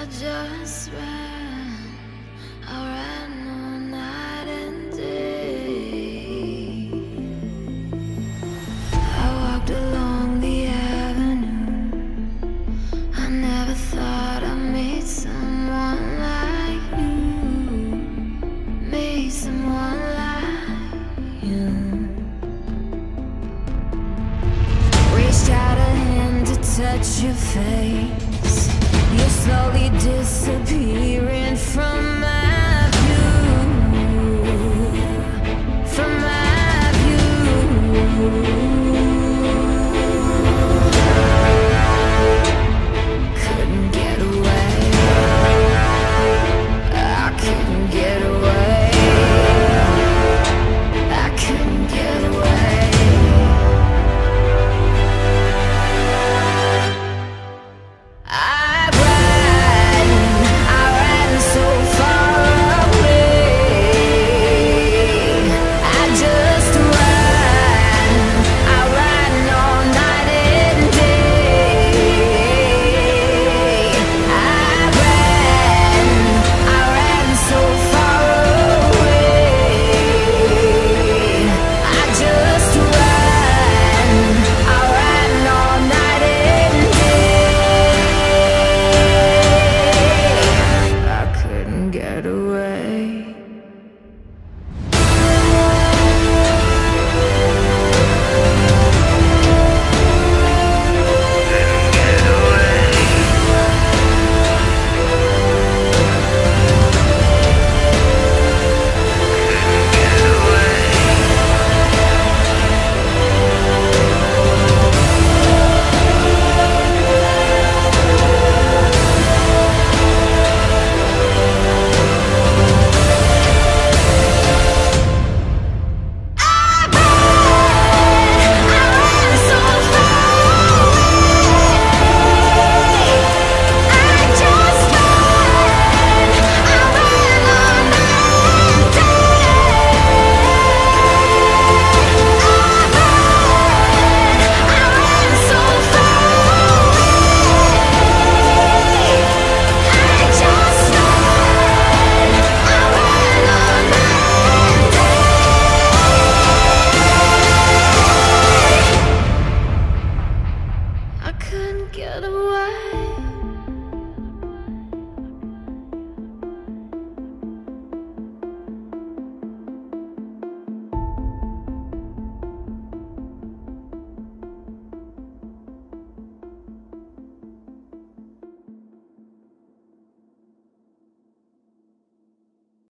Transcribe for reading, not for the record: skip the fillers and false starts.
just I ran all night and day. I walked along the avenue. I never thought I'd meet someone like you. Meet someone like you. Reached out a hand to touch your face. You slowly disappear.